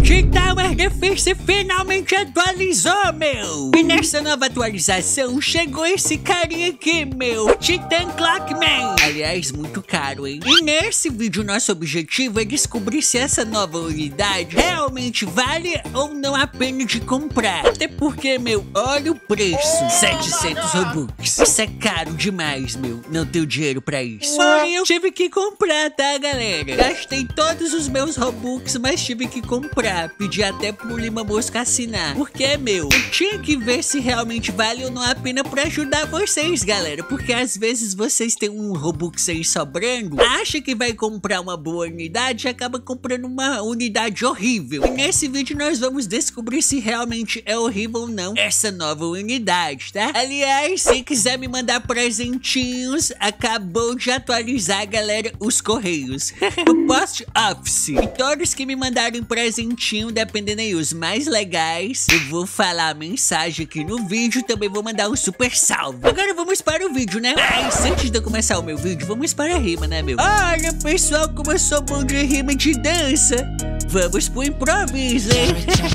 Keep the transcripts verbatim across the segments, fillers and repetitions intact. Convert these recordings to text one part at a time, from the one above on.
Tower Defense finalmente atualizou, meu! E nessa nova atualização chegou esse carinha aqui, meu! Titan Clockman! Aliás, muito caro, hein? E nesse vídeo nosso objetivo é descobrir se essa nova unidade realmente vale ou não a pena de comprar. Até porque, meu, olha o preço. setecentos Robux. Isso é caro demais, meu. Não tenho dinheiro pra isso. Porém, eu tive que comprar, tá, galera? Gastei todos os meus Robux, mas tive que comprar. Pedi até pro Lima Mosca assinar. Porque, meu, eu tinha que ver se realmente vale ou não a pena pra ajudar vocês, galera. Porque às vezes vocês têm um Robux aí sobrando, acha que vai comprar uma boa unidade e acaba comprando uma unidade horrível. E nesse vídeo nós vamos descobrir se realmente é horrível ou não essa nova unidade, tá? Aliás, se quiser me mandar presentinhos, acabou de atualizar, galera, os correios. O Post Office. E todos que me mandarem presentinho, dependendo aí, os mais legais, eu vou falar a mensagem aqui no vídeo. Também vou mandar um super salve. Agora vamos para o vídeo, né? Mas antes de eu começar o meu vídeo, vamos para a rima, né, meu? Olha, pessoal, como eu sou bom de rima e de dança. Vamos pro improviso, hein?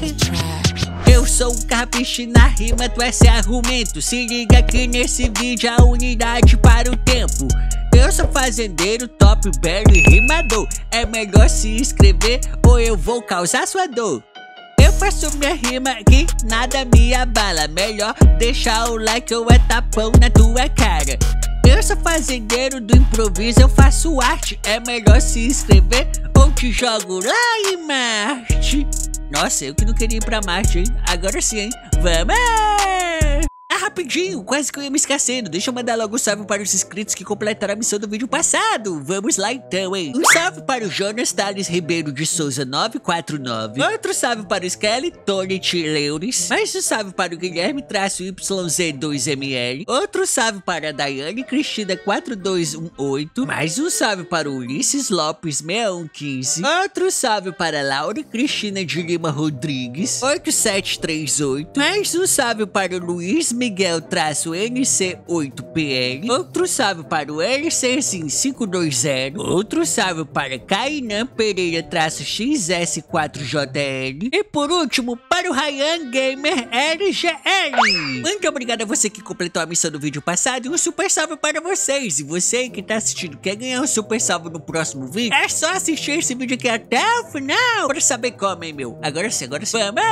Eu sou um carpiche na rima, tu é sem argumento. Se liga aqui nesse vídeo, a unidade para o tempo. Eu sou fazendeiro, top, belo e rimador. É melhor se inscrever ou eu vou causar sua dor. Eu faço minha rima aqui, nada me abala. Melhor deixar o like ou é tapão na tua cara. Eu sou fazendeiro do improviso, eu faço arte. É melhor se inscrever ou te jogo lá em Marte. Nossa, eu que não queria ir pra Marte, hein? Agora sim, hein? Vamos! Ah, rapidinho, quase que eu ia me esquecendo. Deixa eu mandar logo um salve para os inscritos que completaram a missão do vídeo passado. Vamos lá então, hein? Um salve para o Jonas Thales Ribeiro de Souza nove quatro nove. Outro salve para o Skelly Tony T. Leuris. Mais um salve para o Guilherme traço Y Z dois M L. Outro salve para a Daiane Cristina quatro dois um oito. Mais um salve para o Ulisses Lopes seis um um cinco. Outro salve para a Laura Cristina de Lima Rodrigues oito sete três oito. Mais um salve para o Luiz Miguel traço N C oito P L. Outro salve para o L C cinco dois zero. Outro salve para Kainan Pereira traço X S quatro J L. E por último, para o Ryan Gamer L G L. Muito obrigado a você que completou a missão do vídeo passado e um super salve para vocês. E você que tá assistindo quer ganhar um super salve no próximo vídeo, é só assistir esse vídeo aqui até o final para saber como, hein, meu. Agora sim, agora sim. Vamos!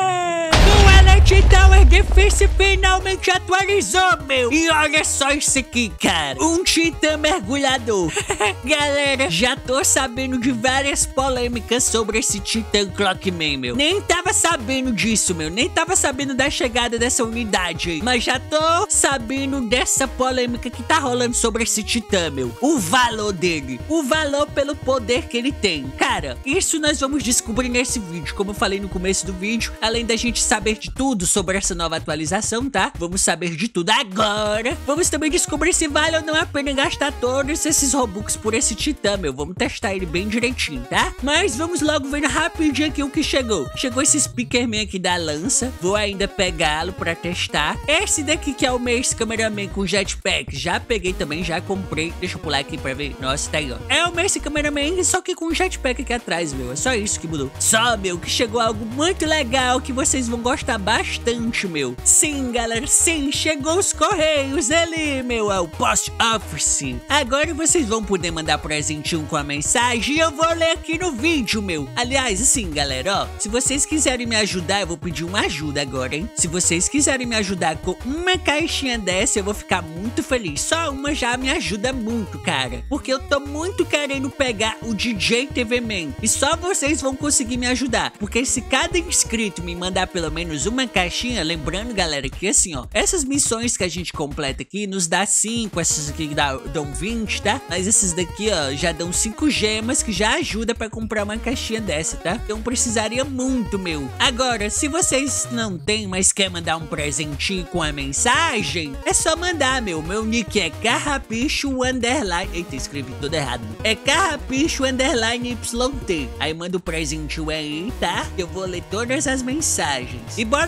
Tower Defense finalmente atualizou, meu. E olha só isso aqui, cara. Um Titã mergulhador. Galera, já tô sabendo de várias polêmicas sobre esse Titan Clockman, meu. Nem tava sabendo disso, meu. Nem tava sabendo da chegada dessa unidade aí. Mas já tô sabendo dessa polêmica que tá rolando sobre esse Titã, meu. O valor dele. O valor pelo poder que ele tem. Cara, isso nós vamos descobrir nesse vídeo. Como eu falei no começo do vídeo, além da gente saber de tudo sobre essa nova atualização, tá? Vamos saber de tudo agora. Vamos também descobrir se vale ou não a pena gastar todos esses Robux por esse Titã, meu. Vamos testar ele bem direitinho, tá? Mas vamos logo ver rapidinho aqui o que chegou. Chegou esse Speakerman aqui da lança. Vou ainda pegá-lo pra testar. Esse daqui que é o Mace Cameraman com jetpack. Já peguei também, já comprei. Deixa eu pular aqui pra ver. Nossa, tá aí, ó. É o Mace Cameraman, só que com jetpack aqui atrás, meu. É só isso que mudou. Só, meu, que chegou algo muito legal que vocês vão gostar bastante, meu. Sim, galera, sim, chegou os correios ali, meu, é o Post Office. Agora vocês vão poder mandar presentinho com a mensagem e eu vou ler aqui no vídeo, meu. Aliás, assim, galera, ó, se vocês quiserem me ajudar, eu vou pedir uma ajuda agora, hein. Se vocês quiserem me ajudar com uma caixinha dessa, eu vou ficar muito feliz. Só uma já me ajuda muito, cara, porque eu tô muito querendo pegar o D J T V Man. E só vocês vão conseguir me ajudar, porque se cada inscrito me mandar pelo menos uma caixinha, lembrando, galera, que assim, ó, essas missões que a gente completa aqui nos dá cinco, essas aqui dá, dão vinte, tá? Mas esses daqui, ó, já dão cinco gemas, que já ajuda pra comprar uma caixinha dessa, tá? Então precisaria muito, meu. Agora, se vocês não tem, mas quer mandar um presentinho com a mensagem, é só mandar, meu. Meu nick é carrapicho underline... Eita, escrevi tudo errado. É carrapicho underline Y T. Aí manda o presentinho aí, tá? Eu vou ler todas as mensagens. E bora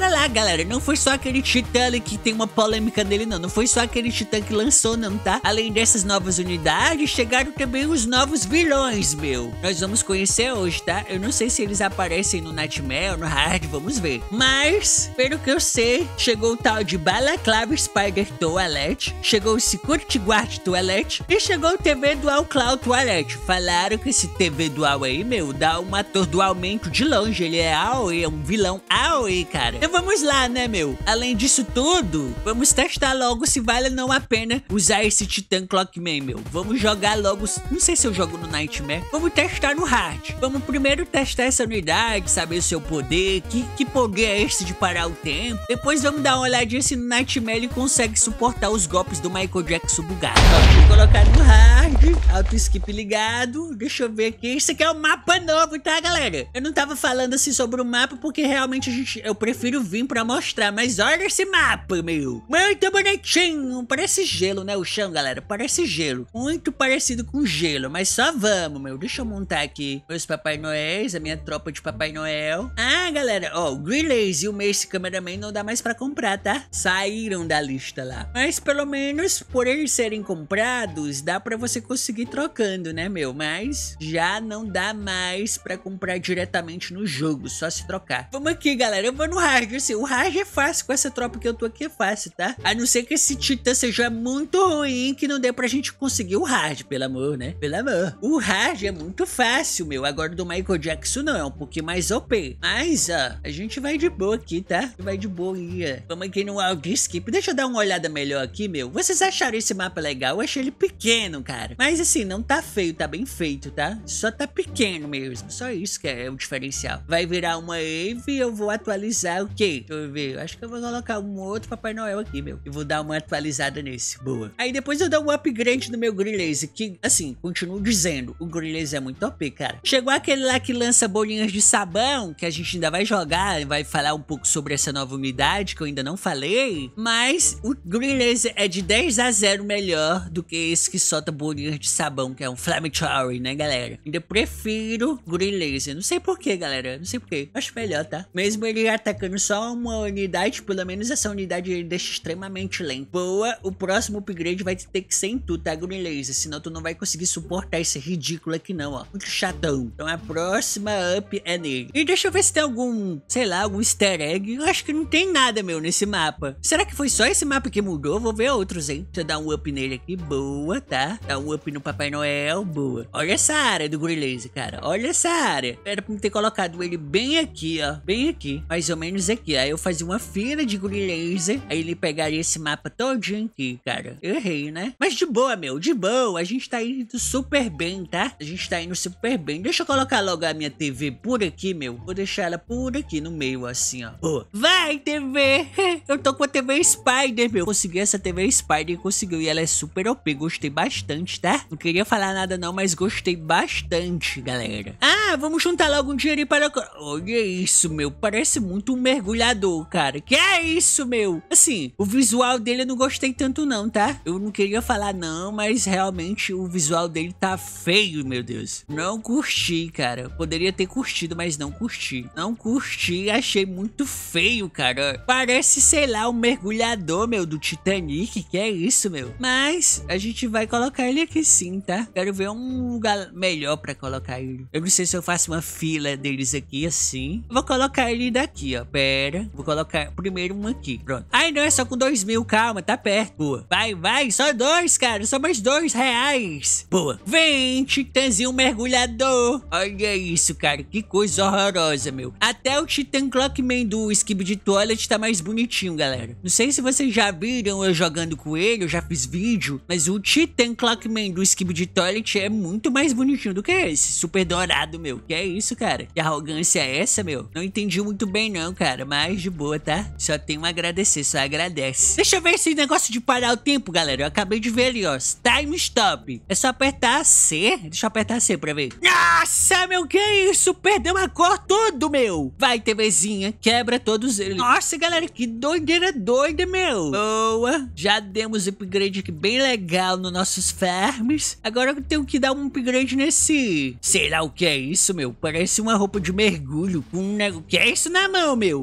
bora lá, galera. Não foi só aquele titã ali que tem uma polêmica dele, não. Não foi só aquele titã que lançou, não, tá? Além dessas novas unidades, chegaram também os novos vilões, meu. Nós vamos conhecer hoje, tá? Eu não sei se eles aparecem no Nightmare ou no Hard, vamos ver. Mas, pelo que eu sei, chegou o tal de Balaclava Spider Toilet, chegou o Security Guard Toilet e chegou o T V Dual Cloud Toilet. Falaram que esse T V Dual aí, meu, dá um ator do aumento de longe. Ele é A O E, é um vilão A O E, cara. Então vamos lá, né, meu? Além disso tudo, vamos testar logo se vale ou não a pena usar esse Titã Clockman, meu. Vamos jogar logo, não sei se eu jogo no Nightmare. Vamos testar no Hard. Vamos primeiro testar essa unidade, saber o seu poder, que, que poder é esse de parar o tempo. Depois vamos dar uma olhadinha se no Nightmare ele consegue suportar os golpes do Michael Jackson bugado. Ó, vou colocar no Hard, auto skip ligado. Deixa eu ver aqui. Isso aqui é um mapa novo, tá, galera? Eu não tava falando assim sobre o mapa porque realmente a gente, eu prefiro vir pra mostrar. Mas olha esse mapa, meu. Muito bonitinho. Parece gelo, né? O chão, galera. Parece gelo. Muito parecido com gelo. Mas só vamos, meu. Deixa eu montar aqui meus Papai Noéis, a minha tropa de Papai Noel. Ah, galera, ó, o Greenlace e o Mace Cameraman não dá mais pra comprar, tá? Saíram da lista lá. Mas pelo menos por eles serem comprados, dá pra você conseguir trocando, né, meu? Mas já não dá mais pra comprar diretamente no jogo, só se trocar. Vamos aqui, galera. Eu vou no Hard. Assim, o Hard é fácil com essa tropa que eu tô aqui, é fácil, tá? A não ser que esse Titã seja muito ruim, que não dê pra gente conseguir o Hard, pelo amor, né? Pelo amor. O Hard é muito fácil, meu. Agora do Michael Jackson não, é um pouquinho mais O P. Mas, ó, a gente vai de boa aqui, tá? Vai de boa aí. Vamos aqui no Auto Skip. Deixa eu dar uma olhada melhor aqui, meu. Vocês acharam esse mapa legal? Eu achei ele pequeno, cara. Mas assim, não tá feio, tá bem feito, tá? Só tá pequeno mesmo. Só isso que é o diferencial. Vai virar uma Eve e eu vou atualizar o quê? Deixa eu ver. Acho que eu vou colocar um outro Papai Noel aqui, meu. E vou dar uma atualizada nesse. Boa. Aí depois eu dou um upgrade no meu Greenlace, que, assim, continuo dizendo, o Greenlace é muito O P, cara. Chegou aquele lá que lança bolinhas de sabão, que a gente ainda vai jogar, vai falar um pouco sobre essa nova unidade, que eu ainda não falei. Mas o Greenlace é de dez a zero melhor do que esse que solta bolinhas de sabão, que é um Flametory, né, galera? Ainda prefiro Greenlace. Não sei porquê, galera. Não sei porquê. Acho melhor, tá? Mesmo ele atacando só uma unidade, pelo menos essa unidade ele deixa extremamente lento. Boa, o próximo upgrade vai ter que ser em tu, tá, Greenlace? Senão tu não vai conseguir suportar esse ridículo aqui não, ó. Muito chatão. Então a próxima up é nele. E deixa eu ver se tem algum, sei lá, algum easter egg. Eu acho que não tem nada, meu, nesse mapa. Será que foi só esse mapa que mudou? Vou ver outros, hein? Deixa eu dar um up nele aqui. Boa, tá? Dá um up no Papai Noel. Boa. Olha essa área do Greenlace, cara. Olha essa área. Era pra me ter colocado ele bem aqui, ó. Bem aqui. Mais ou menos aqui. Aí eu fazia uma fila de Greenlace. Aí ele pegaria esse mapa todinho aqui, cara. Eu errei, né? Mas de boa, meu. De boa. A gente tá indo super bem, tá? A gente tá indo super bem. Deixa eu colocar logo a minha T V por aqui, meu. Vou deixar ela por aqui no meio, assim, ó. Boa. Vai, T V! Eu tô com a T V Spider, meu. Consegui essa T V Spider, conseguiu. E ela é super O P. Gostei bastante, tá? Não queria falar nada não, mas gostei bastante, galera. Ah, vamos juntar logo um dinheirinho para... Olha isso, meu. Parece muito um mergulhador, cara. Que é isso, meu? Assim, o visual dele eu não gostei tanto não, tá? Eu não queria falar não, mas realmente o visual dele tá feio, meu Deus. Não curti, cara. Poderia ter curtido, mas não curti. Não curti, achei muito feio, cara. Parece, sei lá, um mergulhador, meu, do Titanic. Que é isso, meu? Mas a gente vai colocar ele aqui sim, tá? Quero ver um lugar melhor pra colocar ele. Eu não sei se eu faço uma fila deles aqui assim. Vou colocar ele daqui, ó. Pera. Vou colocar primeiro um aqui. Pronto. Ai, não, é só com dois mil. Calma, tá perto. Boa. Vai, vai. Só dois, cara. Só mais dois reais. Boa. Vem, Titãzinho mergulhador. Olha isso, cara. Que coisa horrorosa, meu. Até o Titan Clockman do Skibidi Toilet tá mais bonitinho, galera. Não sei se vocês já viram eu jogando com ele. Eu já fiz vídeo. Mas o Titan Clockman do Skibidi Toilet é muito mais bonitinho do que esse. Super dourado, meu. Que é isso, cara? Que arrogância é essa, meu? Não entendi muito bem não, cara. Mas de boa, tá? Só tenho a agradecer. Só agradece. Deixa eu ver esse negócio de parar o tempo, galera. Eu acabei de ver ali, ó. Time Stop. É só apertar C. Deixa eu apertar C pra ver. Nossa, meu. Que isso? Perdeu a cor tudo, meu. Vai, TVzinha. Quebra todos eles. Nossa, galera. Que doideira doida, meu. Boa. Já demos upgrade aqui bem legal nos nossos farms. Agora eu tenho que dar um upgrade nesse... Sei lá o que é isso, meu. Parece uma roupa de mergulho com um negócio... Que é isso na mão, meu?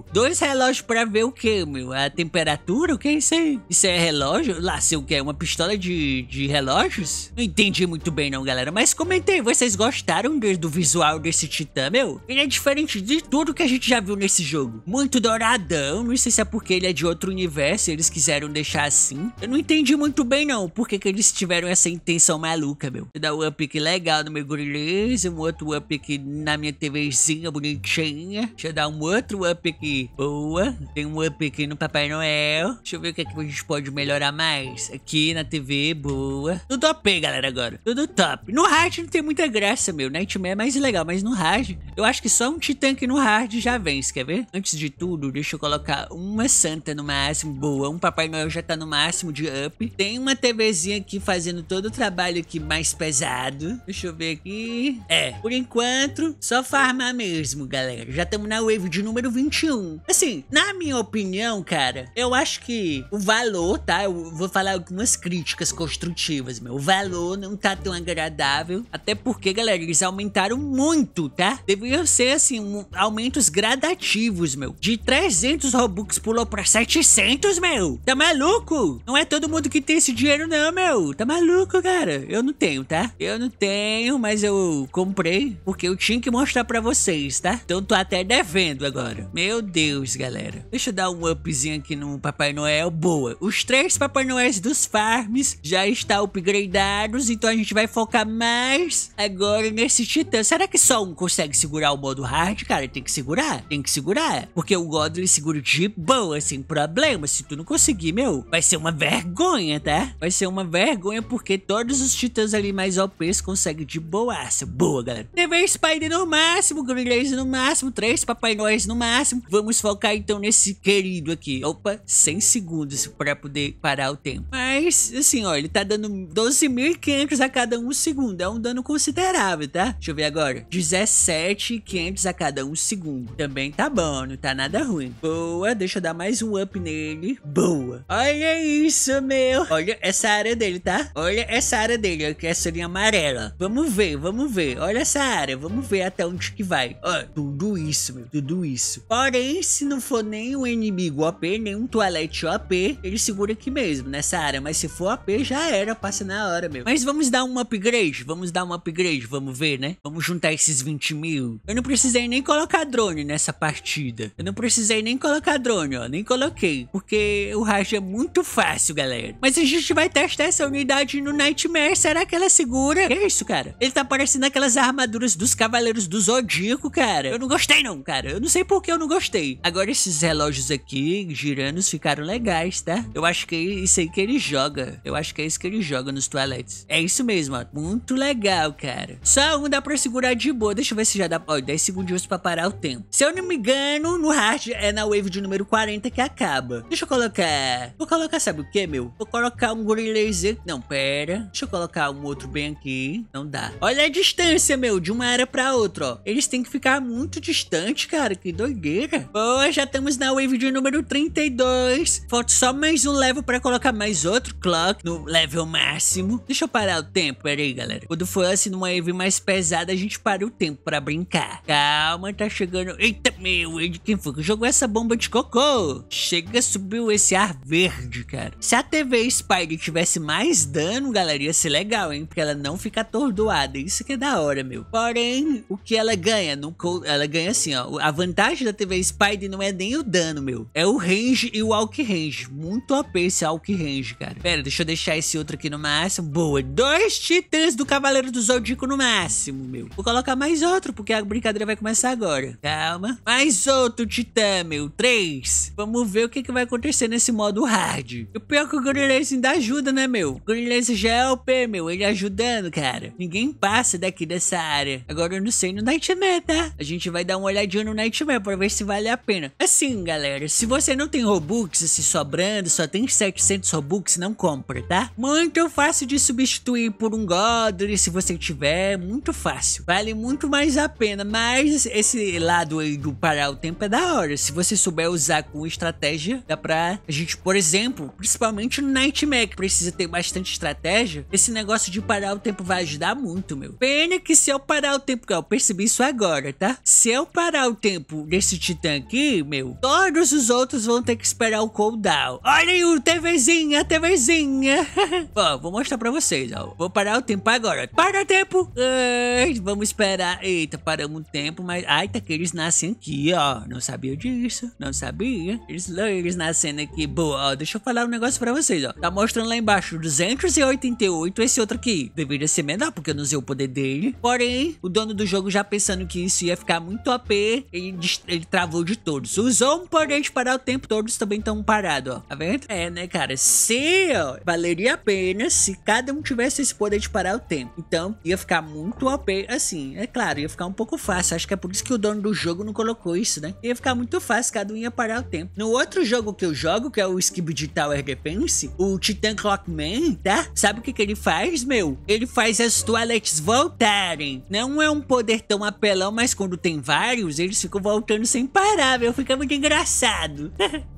Dois relógios pra ver o que, meu? A temperatura? O que é isso aí? Isso é relógio? Lá, sei o que? Uma pistola de, de relógios? Não entendi muito bem não, galera. Mas comentei, vocês gostaram do, do visual desse titã, meu? Ele é diferente de tudo que a gente já viu nesse jogo. Muito douradão. Não sei se é porque ele é de outro universo e eles quiseram deixar assim. Eu não entendi muito bem não, por que que eles tiveram essa intenção maluca, meu. Vou dar um up aqui legal no meu gorilês, um outro up aqui na minha TVzinha bonitinha. Deixa eu dar um outro up aqui. Boa. Tem um up aqui no Papai Noel. Deixa eu ver o que, é que a gente pode melhorar mais. Aqui na T V, boa. Tudo top, galera, agora. Tudo top. No hard não tem muita graça, meu. Nightmare é mais legal, mas no hard, eu acho que só um titã aqui no hard já vence, quer ver? Antes de tudo, deixa eu colocar uma santa no máximo, boa. Um Papai Noel já tá no máximo de up. Tem uma TVzinha aqui fazendo todo o trabalho aqui mais pesado. Deixa eu ver aqui. É, por enquanto, só farmar mesmo, galera. Já estamos na wave de número vinte e um. Assim, na minha opinião, cara, eu acho que o valor, tá? Eu vou falar algumas críticas construtivas, meu. O valor não tá tão agradável. Até porque, galera, eles aumentaram muito, tá? Deveriam ser, assim, um, aumentos gradativos, meu. De trezentos Robux pulou pra setecentos, meu. Tá maluco? Não é todo mundo que tem esse dinheiro, não, meu. Tá maluco, cara? Eu não tenho, tá? Eu não tenho, mas eu comprei porque eu tinha que mostrar pra vocês, tá? Então tô até devendo agora. Meu Deus, galera. Deixa eu dar um upzinho aqui no Papai Noel. Boa. Os três Papai Noéis dos farms já estão upgradados, então a gente vai focar mais agora nesse titã. Será que só um consegue segurar o modo hard, cara? Tem que segurar. Tem que segurar. Porque o God, ele segura de boa, sem problema. Se tu não conseguir, meu, vai ser uma vergonha, tá? Vai ser uma vergonha porque todos os titãs ali mais O Ps conseguem de boaça. Boa, galera. T V Spider no máximo, Gorilês no máximo, três Papai Noéis no máximo. Vamos focar então nesse querido aqui. Opa, cem segundos pra poder parar o tempo. Mas, assim, ó, ele tá dando doze mil e quinhentos a cada um segundo. É um dano considerável, tá? Deixa eu ver agora. dezessete mil e quinhentos a cada um segundo. Também tá bom, não tá nada ruim. Boa, deixa eu dar mais um up nele. Boa. Olha isso, meu. Olha essa área dele, tá? Olha essa área dele, aqui, essa linha amarela. Vamos ver, vamos ver. Olha essa área, vamos ver até onde que vai. Ó, tudo isso, meu, tudo isso. Porém, se não for nem um inimigo O P, nem um toalete O P, ele segura aqui mesmo, nessa área. Mas se for O P, já era, passa na hora, meu. Mas vamos dar um upgrade, vamos dar um upgrade, vamos ver, né? Vamos juntar esses vinte mil. Eu não precisei nem colocar drone nessa partida. Eu não precisei nem colocar drone, ó, nem coloquei. Porque o hard é muito fácil, galera. Mas a gente vai testar essa unidade no Nightmare. Será que ela segura? Que é isso, cara? Ele tá parecendo aquelas armaduras dos Cavaleiros do Zodíaco, cara. Eu não gostei não, cara. Eu não sei por que eu não gostei. Agora esses relógios aqui, giranos, ficaram legais, tá? Eu acho que é isso aí que ele joga. Eu acho que é isso que ele joga nos toaletes. É isso mesmo, ó. Muito legal, cara. Só um dá pra segurar de boa. Deixa eu ver se já dá... Ó, dez segundinhos pra parar o tempo. Se eu não me engano, no hard é na wave de número quarenta que acaba. Deixa eu colocar... Vou colocar, sabe o que, meu? Vou colocar um gorilês... Não, pera. Deixa eu colocar um outro bem aqui. Não dá. Olha a distância, meu, de uma área pra outra, ó. Eles têm que ficar muito distantes, cara. Que doideira. Boa, já estamos na wave de número trinta e dois. Falta só mais um level pra colocar mais outro clock no level máximo. Deixa eu parar o tempo, pera aí, galera. Quando for assim numa wave mais pesada, a gente para o tempo pra brincar. Calma, tá chegando... Eita, meu, quem foi que jogou essa bomba de cocô? Chega, subiu esse ar verde, cara. Se a T V Spider tivesse mais dano, galera, ia ser legal, hein? Porque ela não fica atordoada. Isso que é da hora, meu. Porém, o que ela ganha? No ela ganha assim, ó. A vantagem da T V Spider não é nem o dano, meu. É o range e o walk range. Muito O P esse walk range, cara. Pera, deixa eu deixar esse outro aqui no máximo. Boa. Dois titãs do Cavaleiro do Zodíaco no máximo, meu. Vou colocar mais outro, porque a brincadeira vai começar agora. Calma. Mais outro titã, meu. Três. Vamos ver o que, que vai acontecer nesse modo hard. O pior é que o Gorilês ainda ajuda, né, meu? O Gorilês já é O P, meu. Ele ajudando, cara. Ninguém passa daqui dessa área. Agora eu não sei no Nightmare, tá? A gente vai dar uma olhadinha no Nightmare pra ver se vale a pena. Assim, galera, se você não tem Robux, se sobrando, só tem setecentos Robux, não compra, tá? Muito fácil de substituir por um Godly, se você tiver. Muito fácil. Vale muito mais a pena. Mas esse lado aí do parar o tempo é da hora. Se você souber usar com estratégia, dá pra a gente, por exemplo, principalmente no Nightmare, que precisa ter bastante estratégia, esse negócio de parar o tempo vai ajudar muito, meu. Pena que se eu parar o tempo, que eu percebi isso agora, tá? Se eu parar o tempo desse titã aqui, meu, todos os outros vão ter que esperar o cooldown. Olha aí o TVzinha, a TVzinha. Ó, vou mostrar pra vocês, ó. Vou parar o tempo agora. Para o tempo. Ai, vamos esperar. Eita, paramos o tempo, mas... Ai, tá que eles nascem aqui, ó. Não sabia disso. Não sabia. Eles, eles nascendo aqui. Boa, ó. Deixa eu falar um negócio pra vocês, ó. Tá mostrando lá embaixo duzentos e oitenta e oito. Esse outro aqui deveria ser menor, porque eu não usei o poder dele. Porém, o dono do jogo já pensando que isso ia ficar muito O P, ele, ele travou de todos. Usou um poder de parar o tempo, todos também estão parados, ó. Tá vendo? É, né, cara? Se, ó, valeria a pena se cada um tivesse esse poder de parar o tempo. Então, ia ficar muito O P, assim. É claro, ia ficar um pouco fácil. Acho que é por isso que o dono do jogo não colocou isso, né? Ia ficar muito fácil, cada um ia parar o tempo. No outro jogo que eu jogo, que é o Skibidi Tower Defense, o Titan Clockman, tá? Sabe o que que ele faz, meu? Ele faz as toaletes voltarem. Não é um poder tão apelão, mas quando tem vários, eles ficam voltando sem parar, meu. Fica muito engraçado.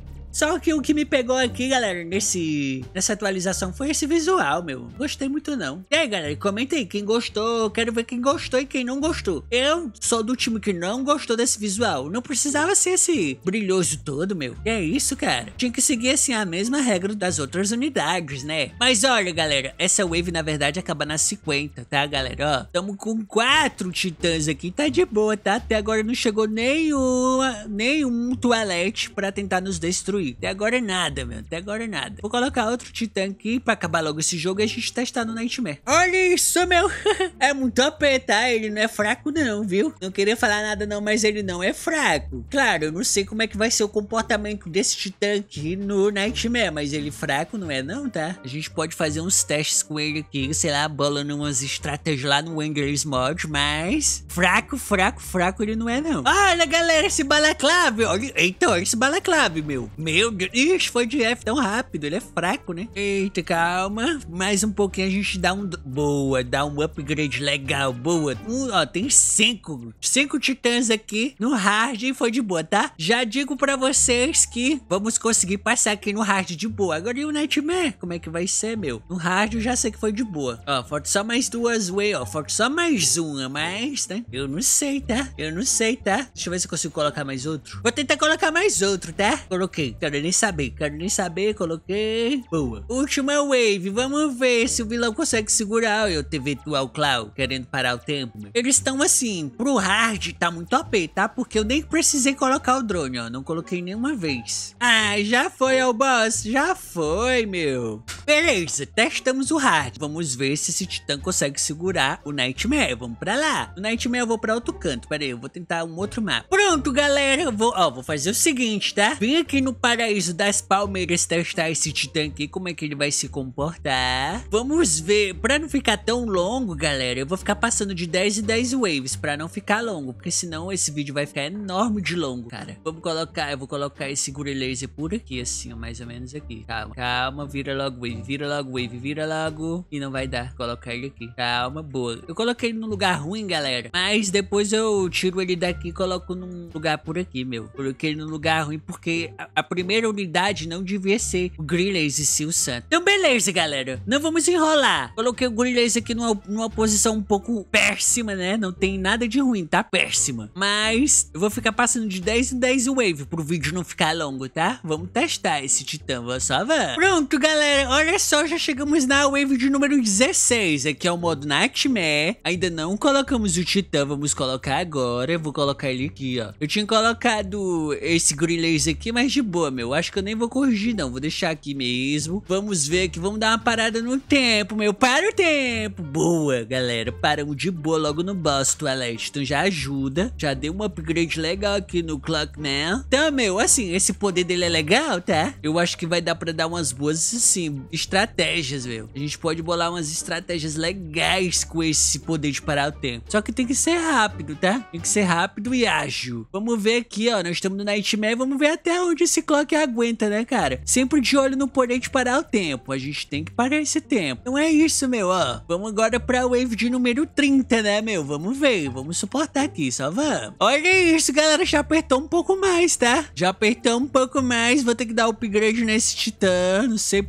Só que o que me pegou aqui, galera, nesse, nessa atualização foi esse visual, meu. Gostei muito, não. E aí, galera, comenta aí quem gostou. Quero ver quem gostou e quem não gostou. Eu sou do time que não gostou desse visual. Não precisava ser esse brilhoso todo, meu. E é isso, cara. Tinha que seguir, assim, a mesma regra das outras unidades, né? Mas olha, galera, essa wave, na verdade, acaba nas cinquenta, tá, galera? Ó, tamo com quatro titãs aqui. Tá de boa, tá? Até agora não chegou nenhuma, nenhum toalete pra tentar nos destruir. Até agora é nada, meu. Até agora é nada. Vou colocar outro titã aqui pra acabar logo esse jogo e a gente testar no Nightmare. Olha isso, meu. É muito O P, tá? Ele não é fraco não, viu? Não queria falar nada não, mas ele não é fraco. Claro, eu não sei como é que vai ser o comportamento desse titã aqui no Nightmare, mas ele fraco não é não, tá? A gente pode fazer uns testes com ele aqui, sei lá, bolando umas estratégias lá no Angler's Mod, mas fraco, fraco, fraco ele não é não. Olha, galera, esse balaclave. Olha, eita, olha esse balaclave, meu. Meu Deus, ixi, foi de F tão rápido, ele é fraco, né? Eita, calma, mais um pouquinho a gente dá um... Boa, dá um upgrade legal, boa. Um, ó, tem cinco, cinco titãs aqui no hard e foi de boa, tá? Já digo pra vocês que vamos conseguir passar aqui no hard de boa. Agora e o Nightmare? Como é que vai ser, meu? No hard eu já sei que foi de boa. Ó, falta só mais duas way, ó, falta só mais uma, mas, né? Eu não sei, tá? Eu não sei, tá? Deixa eu ver se eu consigo colocar mais outro. Vou tentar colocar mais outro, tá? Coloquei. Quero nem saber, quero nem saber, coloquei. Boa. Última wave, vamos ver se o vilão consegue segurar o T V Dual Cloud, querendo parar o tempo, meu. Eles estão assim, pro hard tá muito O P, tá? Porque eu nem precisei colocar o drone, ó, não coloquei nenhuma vez. Ah, já foi, ó, boss, já foi, meu. Beleza, testamos o hard. Vamos ver se esse titã consegue segurar o Nightmare. Vamos pra lá. O Nightmare eu vou pra outro canto, pera aí, eu vou tentar um outro mapa. Pronto, galera, eu vou, ó, vou fazer o seguinte, tá? Vim aqui no Paraíso das Palmeiras testar esse titã aqui, como é que ele vai se comportar. Vamos ver, pra não ficar tão longo, galera, eu vou ficar passando de dez em dez waves, pra não ficar longo, porque senão esse vídeo vai ficar enorme de longo, cara. Vamos colocar, eu vou colocar esse Guri Laser por aqui, assim, ó, mais ou menos aqui. Calma, calma, vira logo wave, vira logo wave, vira logo. E não vai dar, colocar ele aqui. Calma, boa. Eu coloquei ele num lugar ruim, galera, mas depois eu tiro ele daqui e coloco num lugar por aqui, meu. Coloquei ele num lugar ruim porque a, a primeira unidade não devia ser o Grillers e sim o Santo. Então beleza, galera, não vamos enrolar. Coloquei o Grillers aqui numa, numa posição um pouco péssima, né? Não tem nada de ruim, tá? Péssima. Mas eu vou ficar passando de dez em dez wave pro vídeo não ficar longo, tá? Vamos testar esse titã, vamos só ver. Pronto, galera, olha só, já chegamos na wave de número dezesseis. Aqui é o modo Nightmare. Ainda não colocamos o titã, vamos colocar agora. Eu vou colocar ele aqui, ó. Eu tinha colocado esse Grillers aqui, mas de boa, meu. Acho que eu nem vou corrigir, não. Vou deixar aqui mesmo. Vamos ver aqui. Vamos dar uma parada no tempo, meu. Para o tempo. Boa, galera. Paramos de boa logo no boss toalete. Então já ajuda. Já deu um upgrade legal aqui no Clockman. Então, meu, assim, esse poder dele é legal, tá? Eu acho que vai dar pra dar umas boas, assim, estratégias, meu. A gente pode bolar umas estratégias legais com esse poder de parar o tempo. Só que tem que ser rápido, tá? Tem que ser rápido e ágil. Vamos ver aqui, ó. Nós estamos no Nightmare. Vamos ver até onde esse Clock aguenta, né, cara? Sempre de olho no poder de parar o tempo. A gente tem que parar esse tempo. Então é isso, meu, ó. Vamos agora pra wave de número trinta, né, meu? Vamos ver. Vamos suportar aqui, só vamos. Olha isso, galera. Já apertou um pouco mais, tá? Já apertou um pouco mais. Vou ter que dar upgrade nesse titã. Não sei por... Pera aí, deixa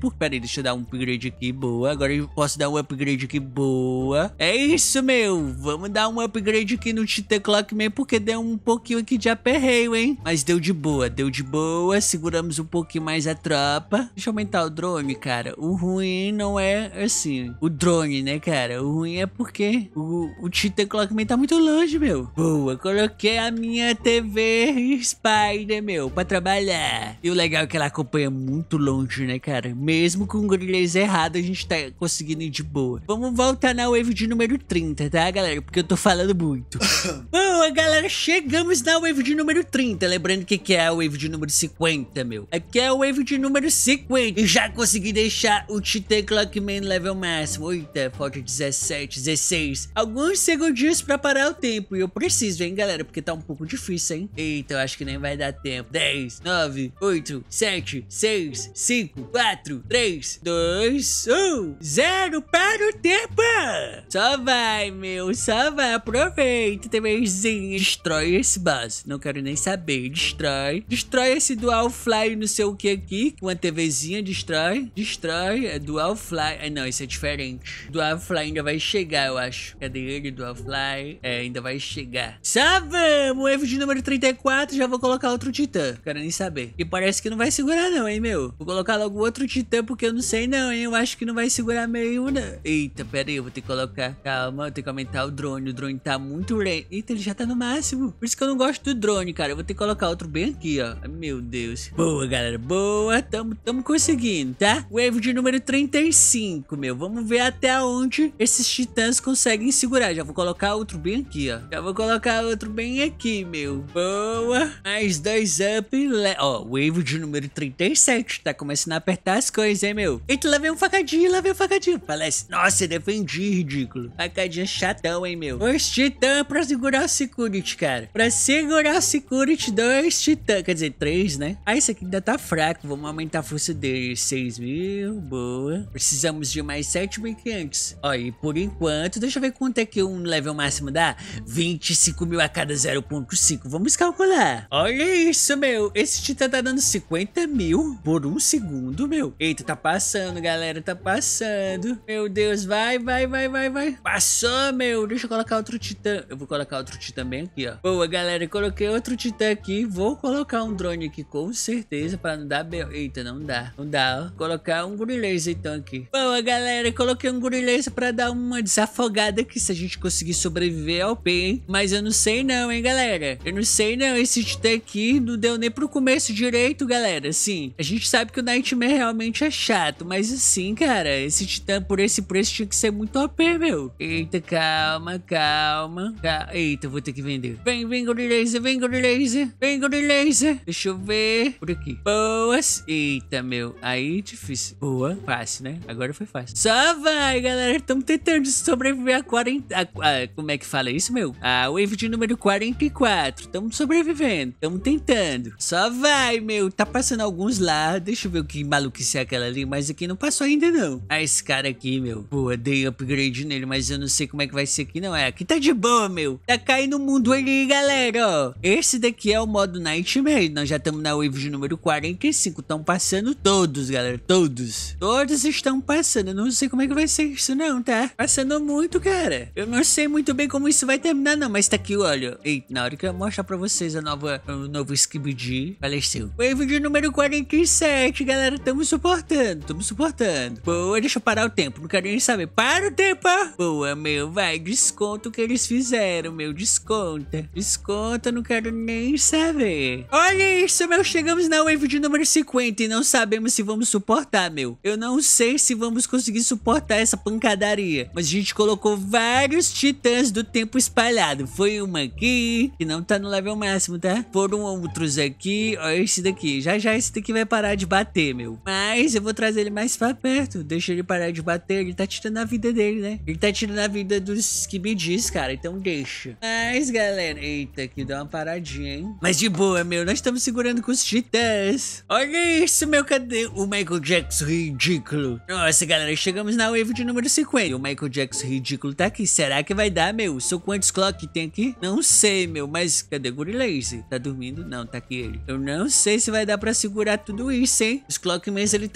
Deixa eu dar um upgrade aqui, boa. Agora eu posso dar um upgrade aqui, boa. É isso, meu. Vamos dar um upgrade aqui no Titan Clockman, porque deu um pouquinho aqui de aperreio, hein? Mas deu de boa, deu de boa. Seguramos um pouquinho mais a tropa. Deixa eu aumentar o drone, cara. O ruim não é assim, o drone, né, cara? O ruim é porque o, o Titan Clockman tá muito longe, meu. Boa, coloquei a minha T V Spider, meu, pra trabalhar. E o legal é que ela acompanha muito longe, né, cara? Mesmo com o grilhões errado, a gente tá conseguindo ir de boa. Vamos voltar na wave de número trinta, tá, galera? Porque eu tô falando muito. Boa, galera, chegamos na wave de número trinta. Lembrando que aqui é a wave de número cinquenta, meu. Aqui é a wave de número cinquenta. E já consegui deixar o Titan Clockman level máximo. Eita, falta dezessete, dezesseis. Alguns segundinhos pra parar o tempo. E eu preciso, hein, galera? Porque tá um pouco difícil, hein? Eita, eu acho que nem vai dar tempo. dez, nove, oito, sete, seis, cinco, quatro, três, dois, um, zero. Para o tempo! Só vai, meu. Só vai. Aproveita, TVzinho. Destrói esse boss. Não quero nem saber. Destrói. Destrói esse Dual Fly não sei o que aqui. Uma TVzinha. Destrói. Destrói. É Dual Fly. Ah, não. Isso é diferente. Dual Fly ainda vai chegar, eu acho. Cadê ele? Dual Fly. É, ainda vai chegar. Só vamos. Wave de número trinta e quatro. Já vou colocar outro Titã. Quero nem saber. E parece que não vai segurar não, hein, meu. Vou colocar logo outro Titã porque eu não sei não, hein. Eu acho que não vai segurar meio, não. Eita, pera aí. Eu vou ter que colocar. Calma. Eu tenho que aumentar o drone. O drone tá muito lento. Eita, ele já tá no máximo. Por isso que eu não gosto do drone, cara. Eu vou ter que colocar outro bem aqui, ó. Meu Deus. Boa, galera. Boa. Tamo, tamo conseguindo, tá? Wave de número trinta e cinco, meu. Vamos ver até onde esses titãs conseguem segurar. Já vou colocar outro bem aqui, ó. Já vou colocar outro bem aqui, meu. Boa. Mais dois up. Le... Ó, wave de número trinta e sete. Tá começando a apertar as coisas, hein, meu? Eita, lá vem um facadinho, lá vem um facadinho. Parece. Nossa, defendi, ridículo. Facadinha chatão, hein, meu? Dois titãs pra segurar o security, cara. Pra segurar o security, dois titãs. Quer dizer, três, né? Ah, esse aqui ainda tá fraco. Vamos aumentar a força dele. seis mil. Boa. Precisamos de mais sete mil e quinhentos. Ó, e por enquanto, deixa eu ver quanto é que um level máximo dá. vinte e cinco mil a cada zero ponto cinco. Vamos calcular. Olha isso, meu. Esse titã tá dando cinquenta mil por um segundo, meu. Eita, tá passando, galera. Tá passando. Meu Deus, vai, vai, vai, vai, vai. Passou, meu. Deixa eu colocar outro titã. Eu vou colocar outro titã bem aqui, ó. Boa, galera. Coloquei outro titã aqui. Vou colocar um drone aqui, com certeza, pra não dar... Be... Eita, não dá. Não dá, ó. Colocar um gurilaser, então, aqui. Boa, galera. Coloquei um gurilaser pra dar uma desafogada aqui, se a gente conseguir sobreviver ao P, hein? Mas eu não sei não, hein, galera. Eu não sei não. Esse titã aqui não deu nem pro começo direito, galera. Assim, a gente sabe que o Nightmare realmente é chato, mas assim, cara, esse titã por esse preço tinha que ser muito O P, meu. Eita, calma, calma. calma. Eita, vou ter que vender. Vem, vem, gurilaser, vem, gurilaser. Vem, gurilaser. Deixa eu ver. Por aqui. Boas. Eita, meu. Aí, difícil. Boa. Fácil, né? Agora foi fácil. Só vai, galera. Estamos tentando sobreviver a quarenta... A, a, como é que fala isso, meu? A wave de número quarenta e quatro. Estamos sobrevivendo. Estamos tentando. Só vai, meu. Tá passando alguns lá. Deixa eu ver o que maluquice é aquela ali. Mas aqui não passou ainda, não. Ah, esse cara aqui, meu. Pô, dei upgrade nele, mas eu não sei como é que vai ser aqui, não. É, aqui tá de boa, meu. Tá caindo o mundo ali, galera, ó. Esse daqui é o modo Nightmare. Nós já estamos na wave de número quarenta e cinco. Estão passando todos, galera. Todos. Todos estão passando. Eu não sei como é que vai ser isso, não, tá? Passando muito, cara. Eu não sei muito bem como isso vai terminar, não. Mas tá aqui, olha. Eita, na hora que eu mostrar pra vocês a nova, o novo Skibidi, faleceu. Wave de número quarenta e sete, galera. Estamos suportando. Estamos suportando. Boa, deixa eu parar o tempo. Não quero nem saber. Para o tempo. Boa, meu. Vai, desconta o que eles fizeram, meu. Desconta. Desconta, não quero nem saber. Olha isso, meu. Chegamos na wave de número cinquenta e não sabemos se vamos suportar, meu. Eu não sei se vamos conseguir suportar essa pancadaria. Mas a gente colocou vários titãs do tempo espalhado. Foi uma aqui, que não tá no level máximo, tá? Foram outros aqui. Ó, esse daqui. Já já esse daqui vai parar de bater, meu. Mas eu vou trazer ele mais pra perto. Deixa ele parar de bater. Ele tá tirando a vida dele, né? Ele tá tirando a vida dos Skibidis, cara. Então deixa. Mas, galera... Eita, aqui dá uma paradinha, hein? Mas de boa, meu. Nós estamos segurando com os titãs. Olha isso, meu. Cadê o Michael Jackson ridículo? Nossa, galera. Chegamos na wave de número cinquenta. E o Michael Jackson ridículo tá aqui. Será que vai dar, meu? Sou quantos clock tem aqui? Não sei, meu. Mas cadê o gurilaser? Tá dormindo? Não, tá aqui ele. Eu não sei se vai dar pra segurar tudo isso, hein? Os Clockmans, eles tão batalhando.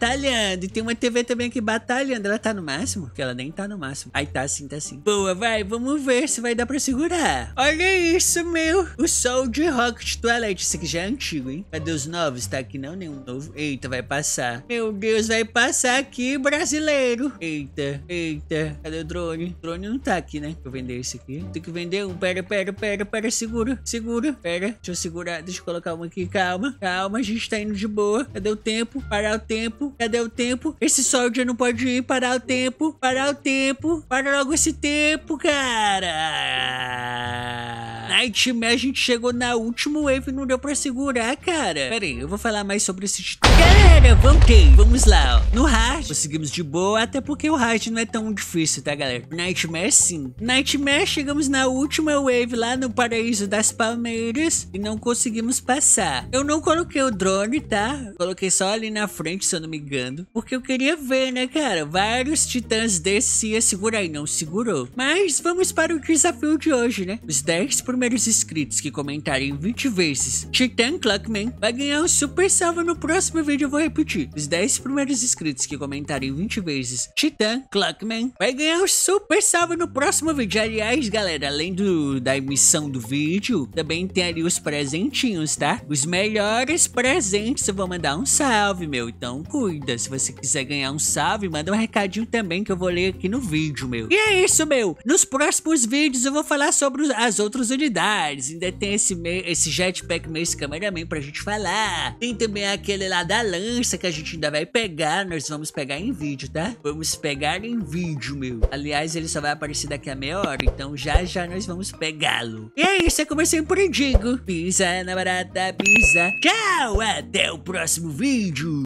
batalhando. E tem uma T V também aqui batalhando. Ela tá no máximo? Porque ela nem tá no máximo. Aí tá assim, tá assim. Boa, vai, vamos ver se vai dar pra segurar. Olha isso, meu. O Soldier Rocket Toilet. Esse aqui já é antigo, hein? Cadê os novos? Tá aqui não, nenhum novo. Eita, vai passar. Meu Deus, vai passar aqui, brasileiro. Eita, eita. Cadê o drone? O drone não tá aqui, né? Deixa eu vender esse aqui. Tem que vender um. Pera, pera, pera, pera. Segura, segura. Pera, deixa eu segurar. Deixa eu colocar um aqui. Calma, calma. A gente tá indo de boa. Cadê o tempo? Parar o tempo. Cadê o tempo? Esse Soldier não pode ir. Parar o tempo. Parar o tempo. Para logo esse tempo, cara. Nightmare, a gente chegou na última wave e não deu pra segurar, cara. Pera aí, eu vou falar mais sobre esse titã. Galera, voltei. Vamos lá, ó. No hard, conseguimos de boa, até porque o hard não é tão difícil, tá, galera? Nightmare, sim. Nightmare, chegamos na última wave lá no Paraíso das Palmeiras e não conseguimos passar. Eu não coloquei o drone, tá? Coloquei só ali na frente, se eu não me engano, porque eu queria ver, né, cara? Vários titãs desses ia segurar e não segurou. Mas vamos para o desafio de hoje, né? Os dez primeiros inscritos que comentarem vinte vezes Titã Clockman vai ganhar um super salve. No próximo vídeo eu vou repetir. Os dez primeiros inscritos que comentarem vinte vezes Titã Clockman vai ganhar um super salve no próximo vídeo. Aliás, galera, além do, da emissão do vídeo, também tem ali os presentinhos, tá? Os melhores presentes eu vou mandar um salve, meu. Então cuida. Se você quiser ganhar um salve, manda um recadinho também que eu vou ler aqui no vídeo, meu. E é isso, meu. Nos próximos vídeos eu vou falar sobre os, as outras unidades. Ainda tem esse, esse jetpack Mace Cameraman pra gente falar. Tem também aquele lá da lança que a gente ainda vai pegar. Nós vamos pegar em vídeo, tá? Vamos pegar em vídeo, meu. Aliás, ele só vai aparecer daqui a meia hora. Então já já nós vamos pegá-lo. E é isso, é como eu sempre digo. Pisa na barata, pisa. Tchau, até o próximo vídeo.